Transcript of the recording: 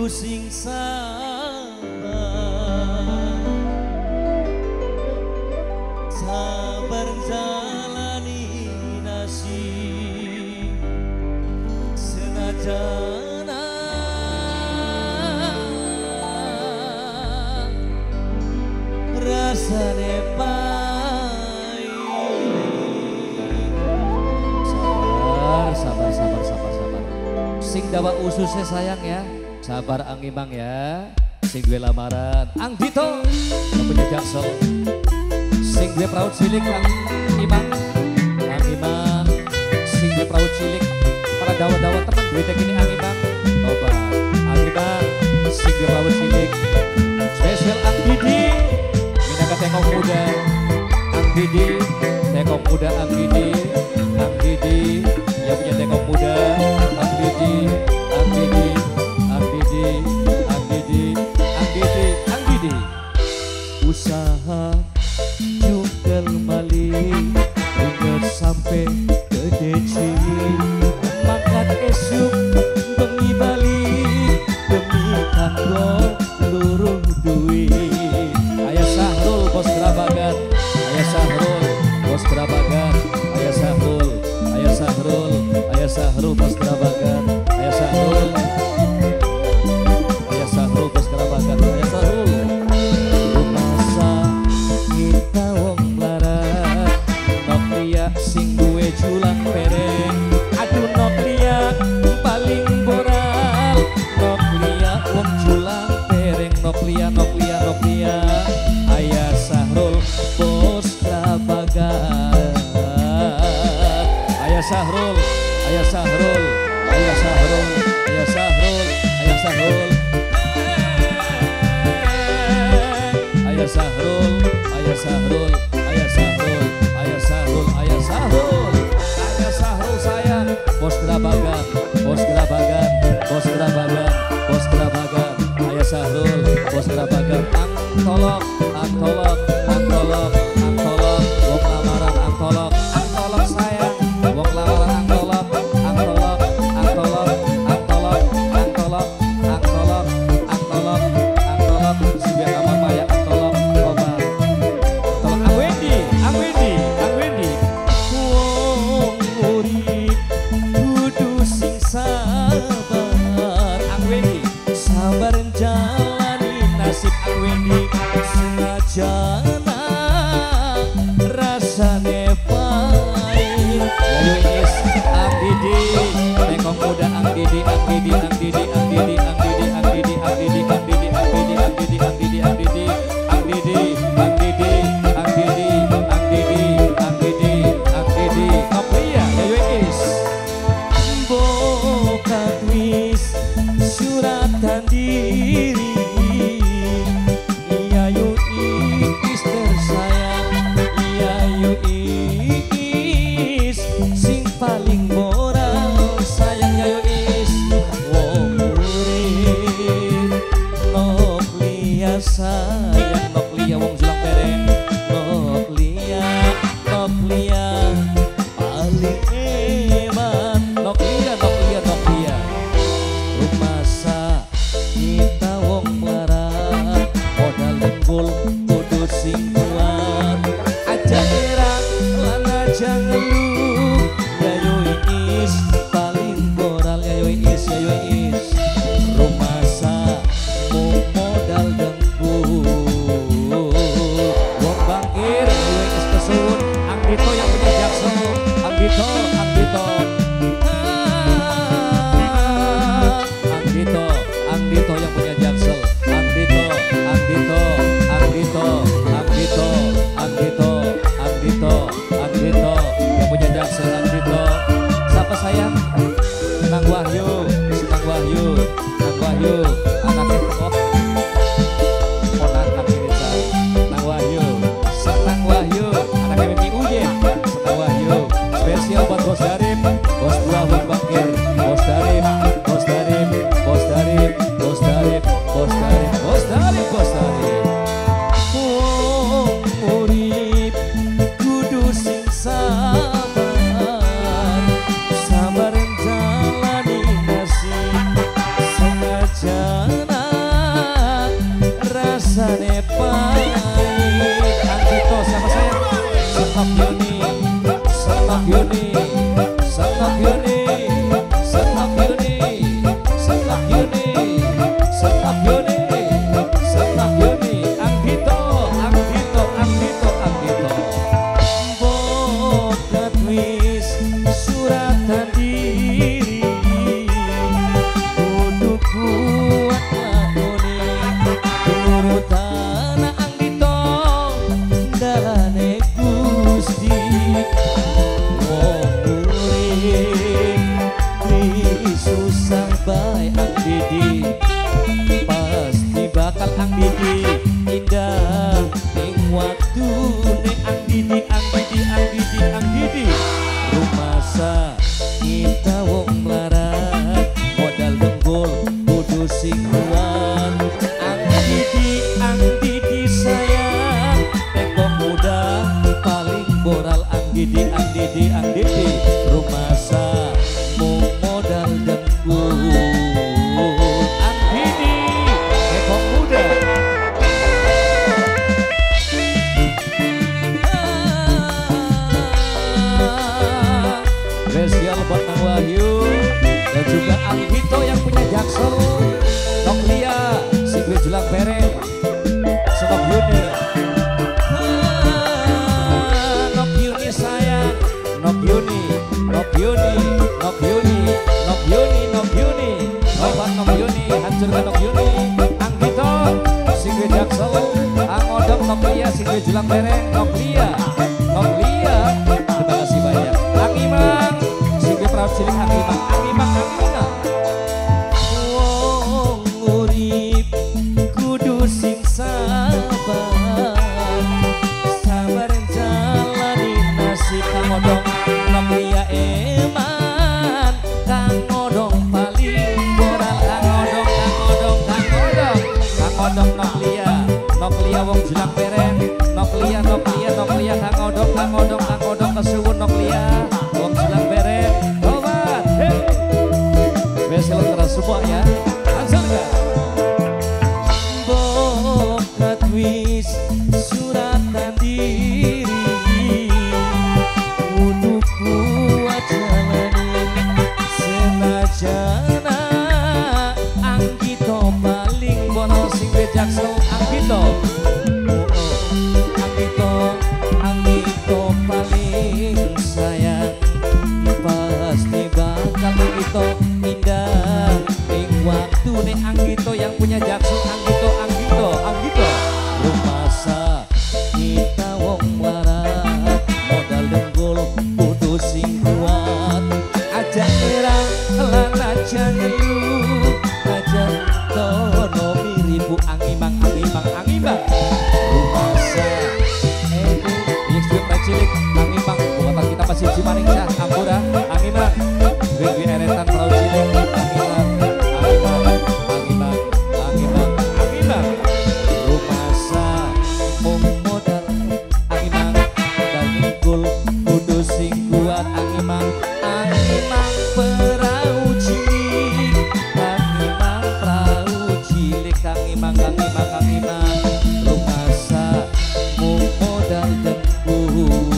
sing sabar, sabar jalani nasib senajan rasane pahit. Sabar, sabar, sabar, sabar, sabar. Sing dawa ususnya sayang ya. Sabar Ang Imang ya. Sing gue lamaran Ang Dito yang punya Jaksel. Sing gue peraut cilik Ang Imang. Ang Imang. Sing gue peraut cilik. Para dawa-dawa teman gue tek ini Ang Imang. Coba Ang Imang. Sing gue peraut cilik. Spesial Ang Didi. Minaka tengok muda. Ang Didi. Tengok muda Ang Didi. Ang Didi yang punya tengok muda. Ang Didi. Ang Didi. Ang Didi, Ang Didi, Ang Didi, Ang Didi. Usaha juga maling, ingat sampai ke deci. Makan esuk bengi balik demi kanggo luruh duit. Ayah Sahrul bos Gerabagan, Ayah Sahrul bos Gerabagan, Ayah Sahrul, Ayah Sahrul, Ayah Sahrul bos Gerabagan, Ayah Sahrul. Bos Gerabagan, Ayah Sahrul. Masa kita wong larat, nok liya sing duwe julang pereng. Aduh nok liya paling boral, nok liya wong julang pereng. Nok liya, nok liya, nok liya. Ayah Sahrul bos Gerabagan. Ayah Sahrul, Ayah Sahrul, Ayah Sahrul, Ayah Sahrul, Ayah Sahrul. Ayah Sahrul, Ayah Sahrul, Ayah Sahrul, Ayah Sahrul, Ayah Sahrul, Ayah Sahrul sayang. Bos Gerabagan, Bos Gerabagan, Bos Gerabagan, Bos Gerabagan. Ayah Sahrul, Bos Gerabagan. Ang tolok, Ang tolok, Ang tolok, Ang tolok. Wong lamaran Ang tolok, Ang tolok sayang. Wong lamaran Ang tolok, Ang tolok, Ang tolok, Ang tolok, Ang tolok, Ang tolok, Ang tolok, Ang tolok. Sibiar kamar maya Ang tolok. Sabar Ang Wendy, sabar jalani nasib Ang Wendy. Senajan rasane pahit. Ayo is Ang Didi, tengok muda Ang Didi, Ang Didi, Ang Didi, Ang Didi, Ang Didi, Ang Didi, Ang Didi, Ang Didi, Ang Didi, Ang Didi, Ang Didi, Ang Didi, Ang Didi, Ang Didi, Ang Didi, Ang Didi, Ang Didi, Ang Didi. Kapria, ayo is. Bokat wis suratan diri, iya yu is tersayang, iya yu is sing paling moral sayang. Ya yu is wong urip nok liya sayang, nok liya wong julang pereng, nok liya paling hebat. Nok liya, nok liya, nok liya. Masa kita wong larat, modal lenggul kudu sing kuat. Aja erang lan aja ngeluh. Ya yo is paling moral, ya yo is, ya yo is. Rumasa mau modal dengkul. Wong bangkir, ya yo is kesun. Ang Dito yang punya Jaksel, Ang Dito, Ang Dito. Ang Dito yang punya Jaksel, Ang Dito, Ang Dito, Ang Dito, Ang Dito, Ang Dito, Ang Dito, Ang Dito yang punya Jaksel, Ang Dito. Siapa sayang? Nang Wahyu, Nang Wahyu, Nang Wahyu, anaknya kok ponakan ini saya. Nang Wahyu, Senang Wahyu, anaknya Mimi Uyen, Senang Wahyu. Spesial buat Bos Darip, Bos Buah Bang Bangkir, Bos Darip, Bos Darip, Bos Darip, Bos Darip, Bos Darip, Bos Darip, Bos Darip. Wong urip kudu sing sabar, sabar jalani nasib. bae Ang Didi, pasti bakal Ang Didi indah ning waktune Ang Didi, Ang Didi, Ang Didi, Ang Didi. Rumasa kita wong melarat, modal dengkul kudu sing kuat. Ang Didi sayang, teko muda paling moral. Ang Didi, Ang Didi, Ang Didi. Rumasa mau modal dengkul. Ang Didi, teko muda. Spesial buat Kang Wahyu dan juga Alvito yang punya Jaksel, Nok Lia, si gue jelang pereng, Nok Yuni, Nok Yuni sayang, Nok Yuni, Nok Yuni, Nok Yuni, Nok Yuni, Nok Yuni, Bapak Nok Yuni, hancurkan Nok Yuni. Alvito, si gue Jaksel, Ang Odom, Nok Lia, si gue jelang pereng, Nok Lia, Nok Lia. Terima kasih banyak. Ang Imang, si gue proud cilik Ang Imang, Ang Imang, Ang Imang. Wong urip kudu sing sabar, sabar jalani nasib. Kang Odong, Nok Lia eman, Kang Odong paling moral. Kang Odong, Kang Odong, Kang Odong, Kang Odong, Nok Lia, Nok Lia wong jelang pereng, Nok Lia, Nok Lia, Nok Lia, Kang Odong, Kang Odong, Kang Odong kesuwun Nok Lia wong jelang pereng. Obat, hey, spesial keras semua ya, hancurkan. Bokat wis suratan diri, kudu kuat jalanin senajana. Anggito paling moral sing bejaksel. Anggito, Anggito, Anggito paling sayang, pasti bakal Anggito indah ning waktune. Anggito yang punya Jaksel. Anggito, Anggito, Anggito. Rumasa kita wong melarat, modal dengkul kudu sing kuat. Aja erang lan aja ngeluh, aja tono miribu. Ang Imang, Ang Imang, Ang Imang. Rumasa ini juga cilik Ang Imang. Buatan kita masih Cimaning ya, Ampura. Ang Imang, gue eretan perahu cilik. Ang Imang, Ang Imang, Ang Imang, Ang Imang, Ang Imang. Rumasa mau modal Ang Imang, modal dengkul kudu sing kuat. Ang Imang, Ang Imang perahu cilik, Ang Imang perahu cilik. Kang Imang, Kang Imang, Kang Imang. Rumasa mau modal dengkul.